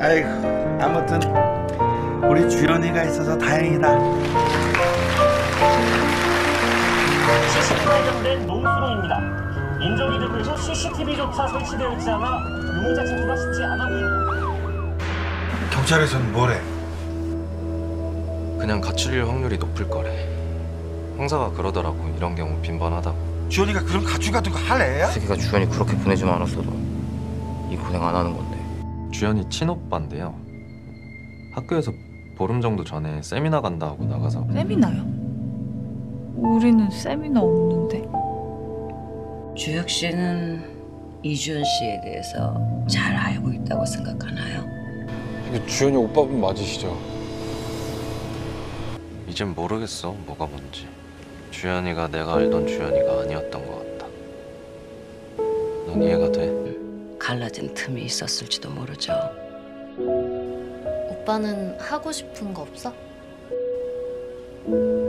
아이고, 아무튼 우리 주연이가 있어서 다행이다. CCTV 관련된 논수로입니다. 인정이대구에서 CCTV조차 설치되어 있지 않아 용의자 체포가 쉽지 않아 보입니다. 경찰에서는 뭐래? 그냥 가출일 확률이 높을 거래. 형사가 그러더라고. 이런 경우 빈번하다고. 주연이가 그런 가출 같은 거 할 애야? 새끼가 주연이 그렇게 보내지만 않았어도 이 고생 안 하는 건데. 주연이 친오빠인데요. 학교에서 보름 정도 전에 세미나 간다 하고 나가서. 세미나요? 우리는 세미나 없는데. 주혁 씨는 이주연 씨에 대해서 잘 알고 있다고 생각하나요? 이게 주연이 오빠분 맞으시죠? 이젠 모르겠어. 뭐가 뭔지. 주연이가 내가 알던 주연이가 아니었던 것 같다. 넌 이해가 돼? 갈라진 틈이 있었을지도 모르죠. 오빠는 하고 싶은 거 없어?